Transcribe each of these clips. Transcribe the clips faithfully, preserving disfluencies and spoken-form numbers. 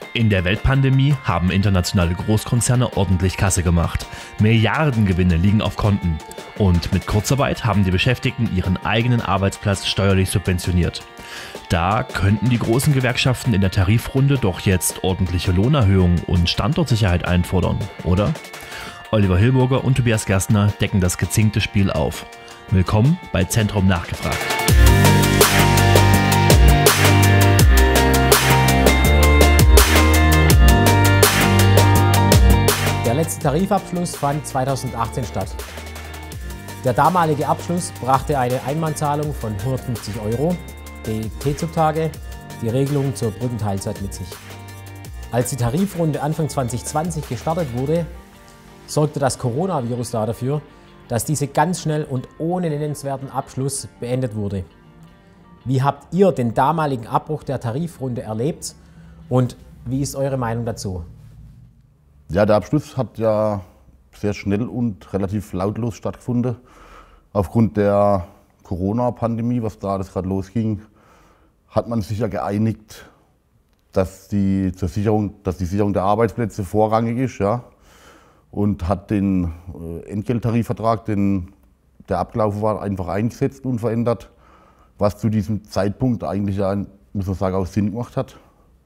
In der Weltpandemie haben internationale Großkonzerne ordentlich Kasse gemacht. Milliardengewinne liegen auf Konten. Und mit Kurzarbeit haben die Beschäftigten ihren eigenen Arbeitsplatz steuerlich subventioniert. Da könnten die großen Gewerkschaften in der Tarifrunde doch jetzt ordentliche Lohnerhöhungen und Standortsicherheit einfordern, oder? Oliver Hilburger und Tobias Gerstner decken das gezinkte Spiel auf. Willkommen bei Zentrum Nachgefragt. Der letzte Tarifabschluss fand zweitausendachtzehn statt. Der damalige Abschluss brachte eine Einmalzahlung von hundertfünfzig Euro, die T-Zug-Tage, die Regelung zur Brückenteilzeit mit sich. Als die Tarifrunde Anfang zwanzig zwanzig gestartet wurde, sorgte das Coronavirus dafür, dass diese ganz schnell und ohne nennenswerten Abschluss beendet wurde. Wie habt ihr den damaligen Abbruch der Tarifrunde erlebt und wie ist eure Meinung dazu? Ja, der Abschluss hat ja sehr schnell und relativ lautlos stattgefunden. Aufgrund der Corona-Pandemie, was da das gerade losging, hat man sich ja geeinigt, dass die, zur Sicherung, dass die Sicherung der Arbeitsplätze vorrangig ist, ja, und hat den Entgelttarifvertrag, den, der abgelaufen war, einfach eingesetzt, unverändert, was zu diesem Zeitpunkt eigentlich, ja, muss man sagen, auch Sinn gemacht hat.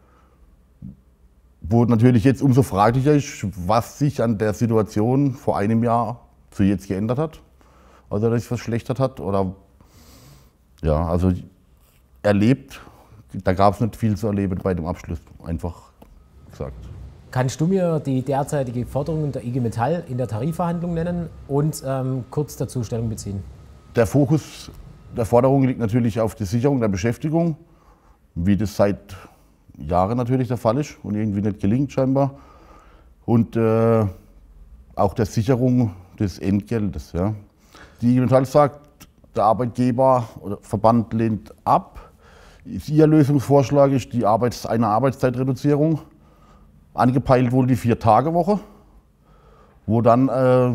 Wo natürlich jetzt umso fraglicher ist, was sich an der Situation vor einem Jahr zu jetzt geändert hat. Also, dass sich verschlechtert hat oder, ja, also erlebt, da gab es nicht viel zu erleben bei dem Abschluss, einfach gesagt. Kannst du mir die derzeitige Forderung der I G Metall in der Tarifverhandlung nennen und ähm, kurz dazu Stellung beziehen? Der Fokus der Forderung liegt natürlich auf die Sicherung der Beschäftigung, wie das seit Jahren natürlich der Fall ist und irgendwie nicht gelingt scheinbar. Und äh, auch der Sicherung des Entgeltes. Ja. Die I G Metall sagt, der Arbeitgeber oder Verband lehnt ab. Ihr Lösungsvorschlag ist die Arbeits-, eine Arbeitszeitreduzierung. Angepeilt wohl die Vier-Tage-Woche, wo dann äh,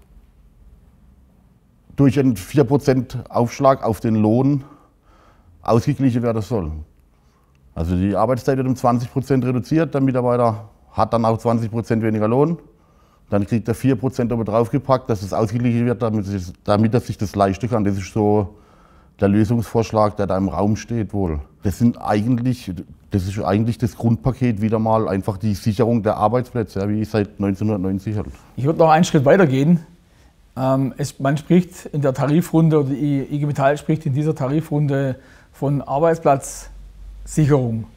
durch einen vier Prozent Aufschlag auf den Lohn ausgeglichen werden soll. Also die Arbeitszeit wird um zwanzig Prozent reduziert, der Mitarbeiter hat dann auch zwanzig Prozent weniger Lohn. Dann kriegt er vier Prozent oben drauf gepackt, dass es ausgeglichen wird, damit, es, damit er sich das leisten kann. Das ist so der Lösungsvorschlag, der da im Raum steht wohl. Das, sind eigentlich, das ist eigentlich das Grundpaket wieder mal einfach die Sicherung der Arbeitsplätze, ja, wie seit neunzehnhundertneunzig halt. Ich würde noch einen Schritt weiter gehen. Ähm, es, man spricht in der Tarifrunde, oder die I G Metall spricht in dieser Tarifrunde von Arbeitsplatzsicherung.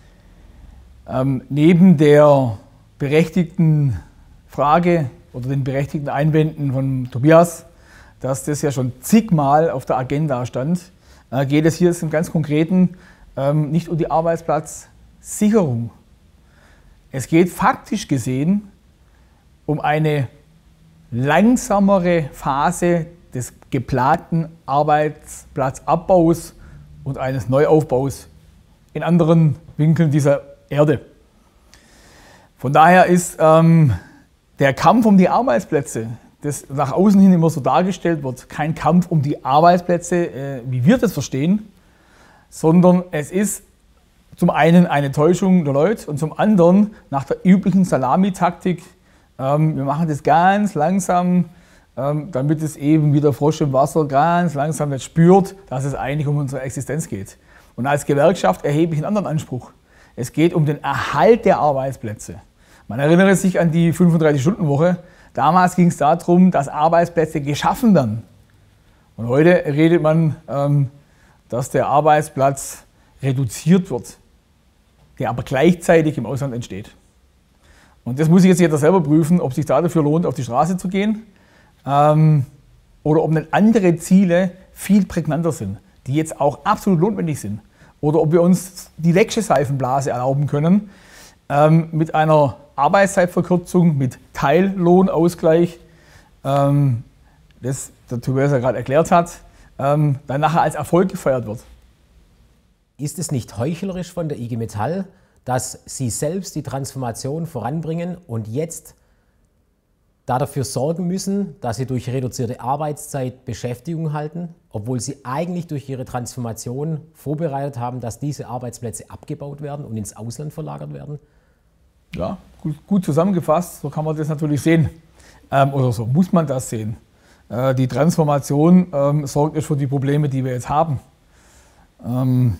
Ähm, neben der berechtigten Frage oder den berechtigten Einwänden von Tobias, dass das ja schon zigmal auf der Agenda stand, äh, geht es hier im ganz Konkreten ähm, nicht um die Arbeitsplatzsicherung. Es geht faktisch gesehen um eine langsamere Phase des geplanten Arbeitsplatzabbaus und eines Neuaufbaus in anderen Winkeln dieser Erde. Von daher ist ähm, der Kampf um die Arbeitsplätze, das nach außen hin immer so dargestellt wird, kein Kampf um die Arbeitsplätze, äh, wie wir das verstehen, sondern es ist zum einen eine Täuschung der Leute und zum anderen nach der üblichen Salamitaktik, ähm, wir machen das ganz langsam, ähm, damit es eben wie der Frosch im Wasser ganz langsam nicht spürt, dass es eigentlich um unsere Existenz geht. Und als Gewerkschaft erhebe ich einen anderen Anspruch. Es geht um den Erhalt der Arbeitsplätze. Man erinnere sich an die fünfunddreißig-Stunden-Woche. Damals ging es darum, dass Arbeitsplätze geschaffen werden. Und heute redet man, ähm, dass der Arbeitsplatz reduziert wird, der aber gleichzeitig im Ausland entsteht. Und das muss sich jetzt jeder selber prüfen, ob sich da dafür lohnt, auf die Straße zu gehen ähm, oder ob nicht andere Ziele viel prägnanter sind, die jetzt auch absolut notwendig sind. Oder ob wir uns die letzte Seifenblase erlauben können ähm, mit einer Arbeitszeitverkürzung, mit Teillohnausgleich, ähm, das der Tobias ja gerade erklärt hat, ähm, dann nachher als Erfolg gefeiert wird. Ist es nicht heuchlerisch von der I G Metall, dass sie selbst die Transformation voranbringen und jetzt dafür sorgen müssen, dass sie durch reduzierte Arbeitszeit Beschäftigung halten, obwohl sie eigentlich durch ihre Transformation vorbereitet haben, dass diese Arbeitsplätze abgebaut werden und ins Ausland verlagert werden? Ja, gut, gut zusammengefasst, so kann man das natürlich sehen. Ähm, oder so muss man das sehen. Äh, die Transformation ähm, sorgt jetzt für die Probleme, die wir jetzt haben. Ähm,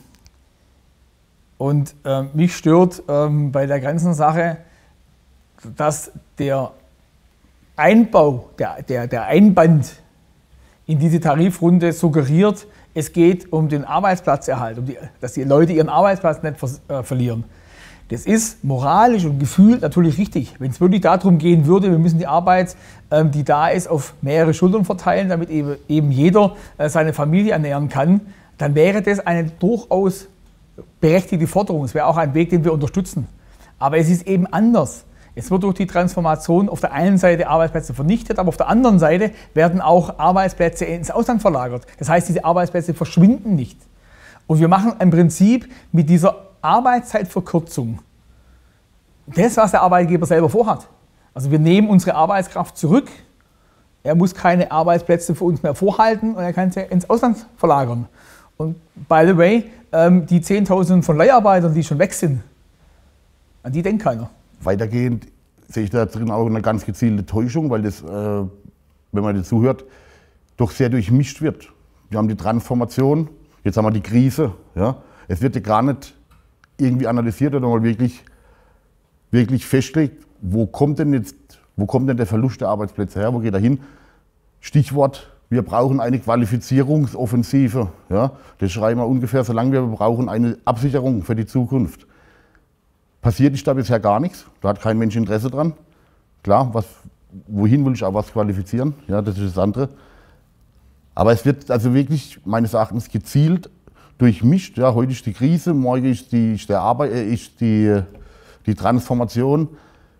und äh, mich stört ähm, bei der ganzen Sache, dass der Einbau, der, der, der Einband in diese Tarifrunde suggeriert, es geht um den Arbeitsplatzerhalt, um die, dass die Leute ihren Arbeitsplatz nicht ver, äh, verlieren. Das ist moralisch und gefühlt natürlich richtig. Wenn es wirklich darum gehen würde, wir müssen die Arbeit, ähm, die da ist, auf mehrere Schultern verteilen, damit eben, eben jeder äh, seine Familie ernähren kann, dann wäre das eine durchaus berechtigte Forderung. Es wäre auch ein Weg, den wir unterstützen. Aber es ist eben anders. Es wird durch die Transformation auf der einen Seite Arbeitsplätze vernichtet, aber auf der anderen Seite werden auch Arbeitsplätze ins Ausland verlagert. Das heißt, diese Arbeitsplätze verschwinden nicht. Und wir machen im Prinzip mit dieser Arbeitszeitverkürzung das, was der Arbeitgeber selber vorhat. Also wir nehmen unsere Arbeitskraft zurück, er muss keine Arbeitsplätze für uns mehr vorhalten und er kann sie ins Ausland verlagern. Und by the way, die Zehntausenden von Leiharbeitern, die schon weg sind, an die denkt keiner. Weitergehend sehe ich da drin auch eine ganz gezielte Täuschung, weil das, äh, wenn man dazu hört, doch sehr durchmischt wird. Wir haben die Transformation, jetzt haben wir die Krise. Ja? Es wird ja gar nicht irgendwie analysiert oder mal wirklich, wirklich festgelegt, wo kommt denn jetzt, wo kommt denn der Verlust der Arbeitsplätze her, wo geht er hin? Stichwort, wir brauchen eine Qualifizierungsoffensive. Ja? Das schreiben wir ungefähr so lange, wir brauchen eine Absicherung für die Zukunft. Passiert ist da bisher gar nichts, da hat kein Mensch Interesse dran. Klar, was, wohin will ich auch was qualifizieren, ja, das ist das andere. Aber es wird also wirklich meines Erachtens gezielt durchmischt. Ja, heute ist die Krise, morgen ist die, ist der Arbeit, äh, ist die, die Transformation.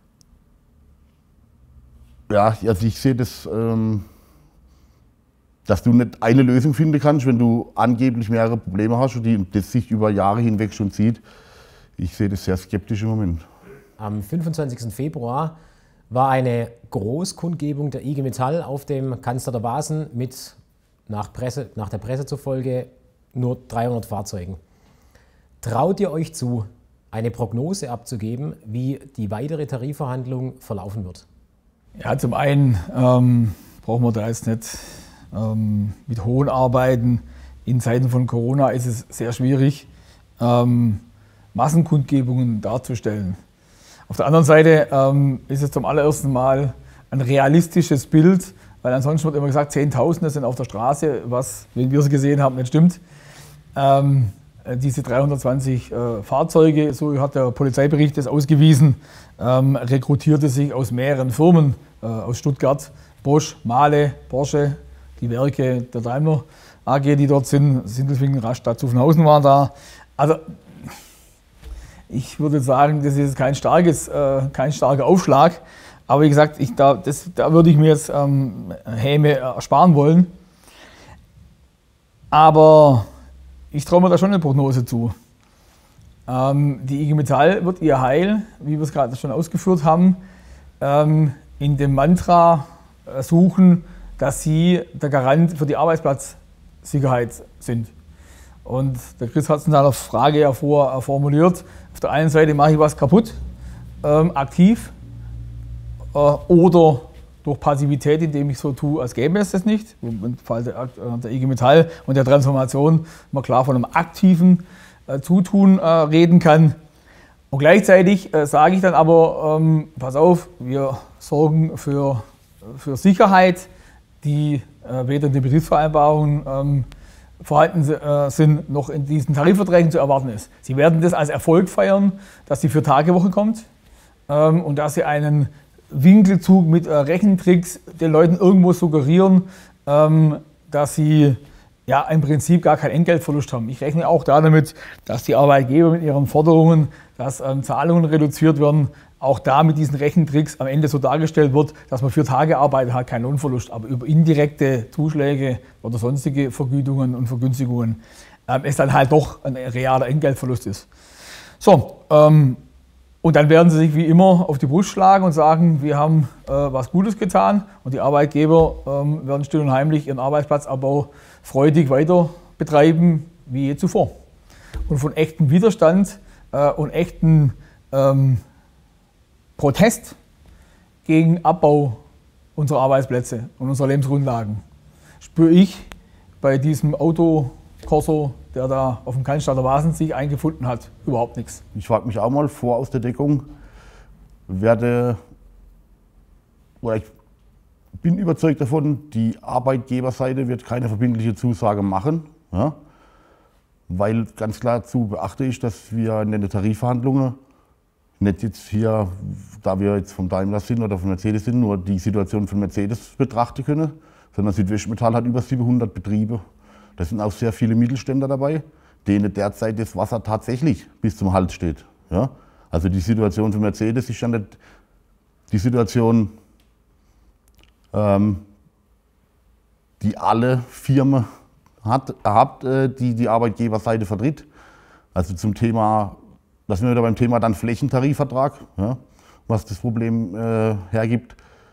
Ja, also ich sehe das, ähm, dass du nicht eine Lösung finden kannst, wenn du angeblich mehrere Probleme hast und die, das sich über Jahre hinweg schon zieht. Ich sehe das sehr skeptisch im Moment. Am fünfundzwanzigsten Februar war eine Großkundgebung der I G Metall auf dem Cannstatter Wasen mit, nach, Presse, nach der Presse zufolge, nur dreihundert Fahrzeugen. Traut ihr euch zu, eine Prognose abzugeben, wie die weitere Tarifverhandlung verlaufen wird? Ja, zum einen ähm, brauchen wir da jetzt nicht ähm, mit hohen Arbeiten. In Zeiten von Corona ist es sehr schwierig, ähm, Massenkundgebungen darzustellen. Auf der anderen Seite ähm, ist es zum allerersten Mal ein realistisches Bild, weil ansonsten wird immer gesagt, Zehntausende sind auf der Straße, was, wenn wir es gesehen haben, nicht stimmt. Ähm, diese dreihundertzwanzig äh, Fahrzeuge, so hat der Polizeibericht das ausgewiesen, ähm, rekrutierte sich aus mehreren Firmen, äh, aus Stuttgart, Bosch, Mahle, Porsche, die Werke der Daimler A G, die dort sind, Sindelfingen, Rastatt, Zuffenhausen waren da. Also ich würde sagen, das ist kein, starkes, äh, kein starker Aufschlag, aber wie gesagt, ich, da, das, da würde ich mir jetzt ähm, Häme ersparen wollen. Aber ich traue mir da schon eine Prognose zu. Ähm, die I G Metall wird ihr Heil, wie wir es gerade schon ausgeführt haben, ähm, in dem Mantra äh, suchen, dass sie der Garant für die Arbeitsplatzsicherheit sind. Und der Chris hat es in seiner Frage ja vorher formuliert. Auf der einen Seite mache ich was kaputt, ähm, aktiv, äh, oder durch Passivität, indem ich so tue, als gäbe es das nicht. Im Fall der, der I G Metall und der Transformation man klar von einem aktiven äh, Zutun äh, reden kann. Und gleichzeitig äh, sage ich dann aber, ähm, pass auf, wir sorgen für, für Sicherheit, die äh, weder in den Betriebsvereinbarungen ähm, vorhanden äh, sind, noch in diesen Tarifverträgen zu erwarten ist. Sie werden das als Erfolg feiern, dass die Vier-Tage-Woche kommt ähm, und dass sie einen Winkelzug mit äh, Rechentricks den Leuten irgendwo suggerieren, ähm, dass sie ja im Prinzip gar keinen Entgeltverlust haben. Ich rechne auch da damit, dass die Arbeitgeber mit ihren Forderungen, dass ähm, Zahlungen reduziert werden, auch da mit diesen Rechentricks am Ende so dargestellt wird, dass man vier Tage arbeitet, hat keinen Lohnverlust, aber über indirekte Zuschläge oder sonstige Vergütungen und Vergünstigungen ähm, es dann halt doch ein realer Entgeltverlust ist. So, ähm, und dann werden sie sich wie immer auf die Brust schlagen und sagen, wir haben äh, was Gutes getan und die Arbeitgeber ähm, werden still und heimlich ihren Arbeitsplatzabbau freudig weiter betreiben wie je zuvor. Und von echtem Widerstand äh, und echten ähm, Protest gegen Abbau unserer Arbeitsplätze und unserer Lebensgrundlagen spüre ich bei diesem Autokorso, der da auf dem Cannstatter Wasen sich eingefunden hat, überhaupt nichts. Ich frage mich auch mal vor aus der Deckung, werde, oder ich bin überzeugt davon, die Arbeitgeberseite wird keine verbindliche Zusage machen, ja, weil ganz klar zu beachte ich, dass wir in den Tarifverhandlungen nicht jetzt hier, da wir jetzt vom Daimler sind oder von Mercedes sind, nur die Situation von Mercedes betrachten können, sondern Südwestmetall hat über siebenhundert Betriebe. Da sind auch sehr viele Mittelständler dabei, denen derzeit das Wasser tatsächlich bis zum Hals steht. Ja? Also die Situation von Mercedes ist ja nicht die Situation, ähm, die alle Firmen hat, hat, äh, die die Arbeitgeberseite vertritt. Also zum Thema, da sind wir wieder beim Thema dann Flächentarifvertrag, ja, was das Problem äh, hergibt.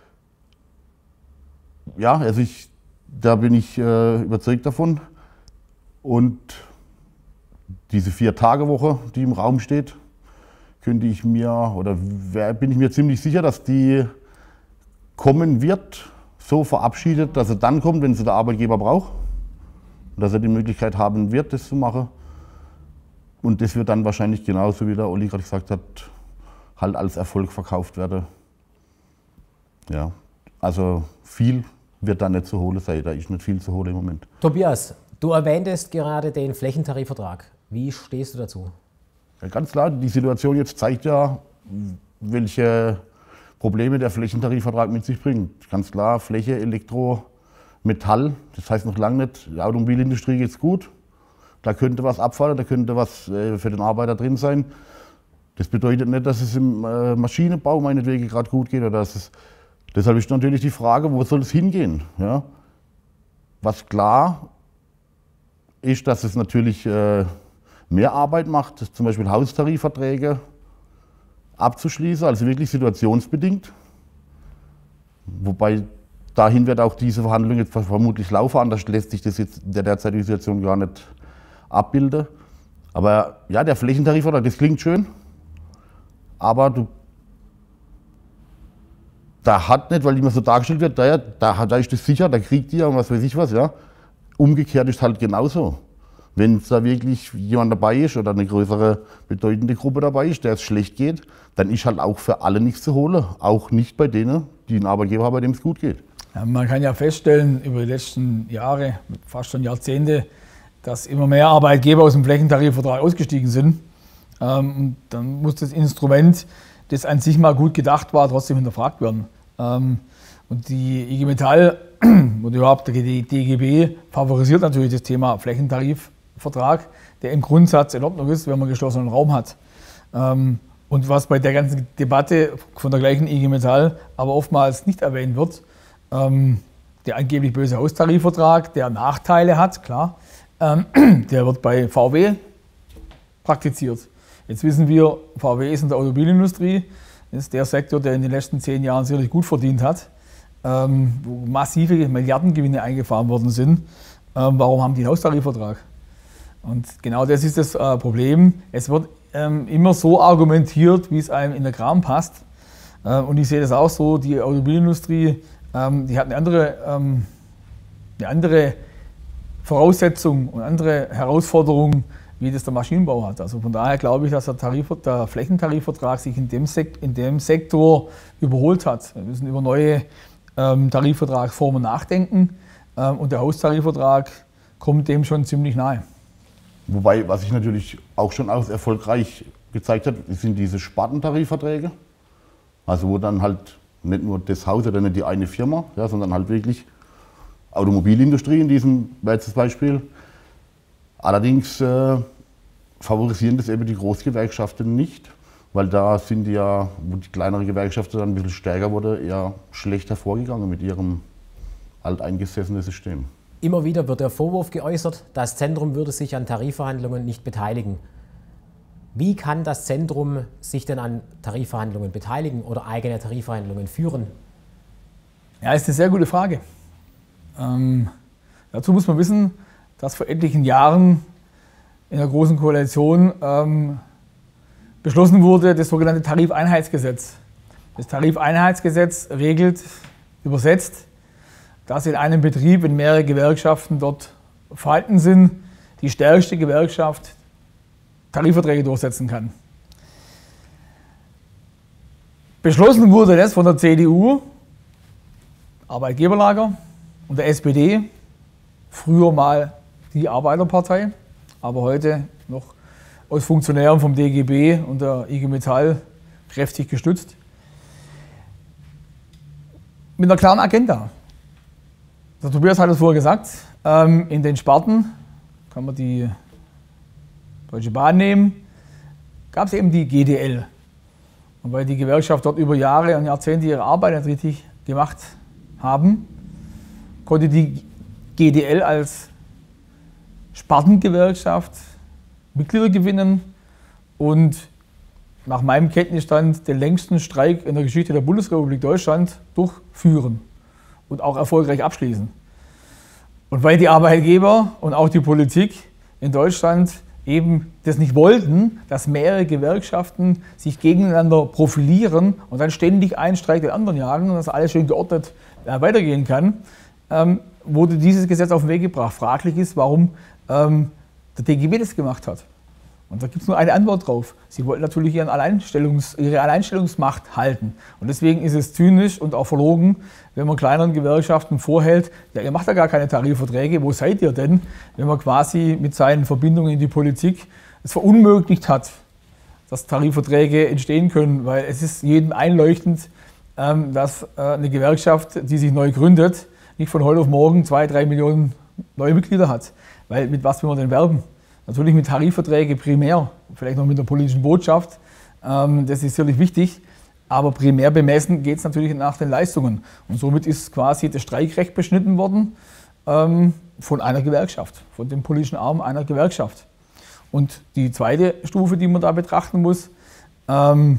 Ja, also ich, da bin ich äh, überzeugt davon. Und diese Vier-Tage-Woche, die im Raum steht, könnte ich mir, oder bin ich mir ziemlich sicher, dass die kommen wird, so verabschiedet, dass er dann kommt, wenn sie der Arbeitgeber braucht. Und dass er die Möglichkeit haben wird, das zu machen. Und das wird dann wahrscheinlich genauso, wie der Olli gerade gesagt hat, halt als Erfolg verkauft werden. Ja, also viel wird da nicht zu holen sein, da ist nicht viel zu holen im Moment. Tobias, du erwähntest gerade den Flächentarifvertrag. Wie stehst du dazu? Ja, ganz klar, die Situation jetzt zeigt ja, welche Probleme der Flächentarifvertrag mit sich bringt. Ganz klar, Fläche, Elektro, Metall, das heißt noch lange nicht, die Automobilindustrie geht es gut. Da könnte was abfallen, da könnte was äh, für den Arbeiter drin sein. Das bedeutet nicht, dass es im äh, Maschinenbau meinetwegen gerade gut geht. Oder dass es, deshalb ist natürlich die Frage, wo soll es hingehen? Ja? Was klar ist, dass es natürlich äh, mehr Arbeit macht, zum Beispiel Haustarifverträge abzuschließen, also wirklich situationsbedingt. Wobei dahin wird auch diese Verhandlung jetzt vermutlich laufen, anders lässt sich das jetzt in der derzeitigen Situation gar nicht abbilden. Aber ja, der Flächentarifvertrag, das klingt schön, aber du, da hat nicht, weil immer so dargestellt wird, da, da, da ist das sicher, da kriegt ihr und was weiß ich was, ja. Umgekehrt ist halt genauso. Wenn da wirklich jemand dabei ist oder eine größere, bedeutende Gruppe dabei ist, der es schlecht geht, dann ist halt auch für alle nichts zu holen. Auch nicht bei denen, die einen Arbeitgeber haben, bei dem es gut geht. Ja, man kann ja feststellen, über die letzten Jahre, fast schon Jahrzehnte, dass immer mehr Arbeitgeber aus dem Flächentarifvertrag ausgestiegen sind. Ähm, und dann muss das Instrument, das an sich mal gut gedacht war, trotzdem hinterfragt werden. Ähm, und die I G Metall oder überhaupt der D G B favorisiert natürlich das Thema Flächentarifvertrag, der im Grundsatz in Ordnung ist, wenn man einen geschlossenen Raum hat. Ähm, und was bei der ganzen Debatte von der gleichen I G Metall aber oftmals nicht erwähnt wird, ähm, der angeblich böse Haustarifvertrag, der Nachteile hat, klar, ähm, der wird bei V W praktiziert. Jetzt wissen wir, V W ist in der Automobilindustrie, ist der Sektor, der in den letzten zehn Jahren sicherlich gut verdient hat, ähm, wo massive Milliardengewinne eingefahren worden sind. Ähm, warum haben die einen Haustarifvertrag? Und genau das ist das äh, Problem. Es wird ähm, immer so argumentiert, wie es einem in der Kram passt. Äh, und ich sehe das auch so, die Automobilindustrie, ähm, die hat eine andere, ähm, eine andere Voraussetzung und andere Herausforderungen, wie das der Maschinenbau hat. Also von daher glaube ich, dass der, Tarif, der Flächentarifvertrag sich in dem, Sek in dem Sektor überholt hat. Wir müssen über neue ähm, Tarifvertragsformen nachdenken ähm, und der Haustarifvertrag kommt dem schon ziemlich nahe. Wobei, was sich natürlich auch schon als erfolgreich gezeigt hat, sind diese Spartentarifverträge. Also wo dann halt nicht nur das Haus oder nicht die eine Firma, ja, sondern halt wirklich Automobilindustrie in diesem letztes Beispiel. Allerdings äh, favorisieren das eben die Großgewerkschaften nicht, weil da sind die ja, wo die kleinere Gewerkschaften dann ein bisschen stärker wurde, eher schlecht hervorgegangen mit ihrem alteingesessenen System. Immer wieder wird der Vorwurf geäußert, das Zentrum würde sich an Tarifverhandlungen nicht beteiligen. Wie kann das Zentrum sich denn an Tarifverhandlungen beteiligen oder eigene Tarifverhandlungen führen? Ja, ist eine sehr gute Frage. Ähm, dazu muss man wissen, dass vor etlichen Jahren in der Großen Koalition ähm, beschlossen wurde, das sogenannte Tarifeinheitsgesetz. Das Tarifeinheitsgesetz regelt, übersetzt, dass in einem Betrieb, wenn mehrere Gewerkschaften dort vorhanden sind, die stärkste Gewerkschaft Tarifverträge durchsetzen kann. Beschlossen wurde das von der C D U, Arbeitgeberlager, und der S P D, früher mal die Arbeiterpartei, aber heute noch aus Funktionären vom D G B und der I G Metall kräftig gestützt. Mit einer klaren Agenda. Der Tobias hat es vorher gesagt, ähm, in den Sparten, kann man die Deutsche Bahn nehmen, gab es eben die G D L. Und weil die Gewerkschaft dort über Jahre und Jahrzehnte ihre Arbeit nicht richtig gemacht haben, konnte die G D L als Spartengewerkschaft Mitglieder gewinnen und nach meinem Kenntnisstand den längsten Streik in der Geschichte der Bundesrepublik Deutschland durchführen und auch erfolgreich abschließen. Und weil die Arbeitgeber und auch die Politik in Deutschland eben das nicht wollten, dass mehrere Gewerkschaften sich gegeneinander profilieren und dann ständig ein Streik den anderen jagen und dass alles schön geordnet äh, weitergehen kann, ähm, wurde dieses Gesetz auf den Weg gebracht. Fraglich ist, warum ähm, der D G B das gemacht hat. Und da gibt es nur eine Antwort drauf. Sie wollten natürlich ihren Alleinstellungs-, ihre Alleinstellungsmacht halten. Und deswegen ist es zynisch und auch verlogen, wenn man kleineren Gewerkschaften vorhält, ja, ihr macht ja gar keine Tarifverträge, wo seid ihr denn? Wenn man quasi mit seinen Verbindungen in die Politik es verunmöglicht hat, dass Tarifverträge entstehen können, weil es ist jedem einleuchtend, ähm, dass äh, eine Gewerkschaft, die sich neu gründet, nicht von heute auf morgen zwei, drei Millionen neue Mitglieder hat. Weil mit was will man denn werben? Natürlich mit Tarifverträgen primär, vielleicht noch mit der politischen Botschaft, ähm, das ist sicherlich wichtig, aber primär bemessen geht es natürlich nach den Leistungen. Und somit ist quasi das Streikrecht beschnitten worden ähm, von einer Gewerkschaft, von dem politischen Arm einer Gewerkschaft. Und die zweite Stufe, die man da betrachten muss, ähm,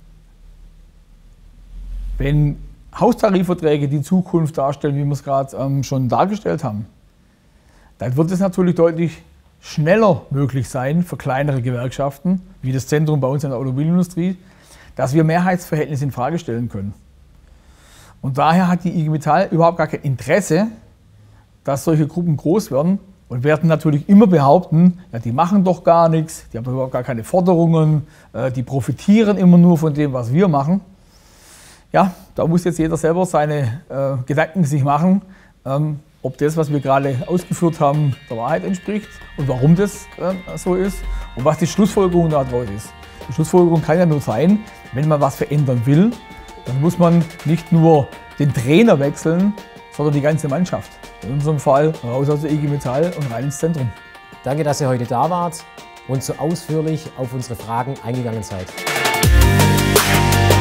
wenn Haustarifverträge die Zukunft darstellen, wie wir es gerade ähm, schon dargestellt haben, dann wird es natürlich deutlich schneller möglich sein für kleinere Gewerkschaften, wie das Zentrum bei uns in der Automobilindustrie, dass wir Mehrheitsverhältnisse in Frage stellen können. Und daher hat die I G Metall überhaupt gar kein Interesse, dass solche Gruppen groß werden und werden natürlich immer behaupten, ja, die machen doch gar nichts, die haben doch überhaupt gar keine Forderungen, äh, die profitieren immer nur von dem, was wir machen. Ja, da muss jetzt jeder selber seine äh, Gedanken sich machen, ähm, ob das, was wir gerade ausgeführt haben, der Wahrheit entspricht und warum das äh, so ist und was die Schlussfolgerung daraus ist. Die Schlussfolgerung kann ja nur sein, wenn man was verändern will, dann muss man nicht nur den Trainer wechseln, sondern die ganze Mannschaft. In unserem Fall raus aus der I G Metall und rein ins Zentrum. Danke, dass ihr heute da wart und so ausführlich auf unsere Fragen eingegangen seid.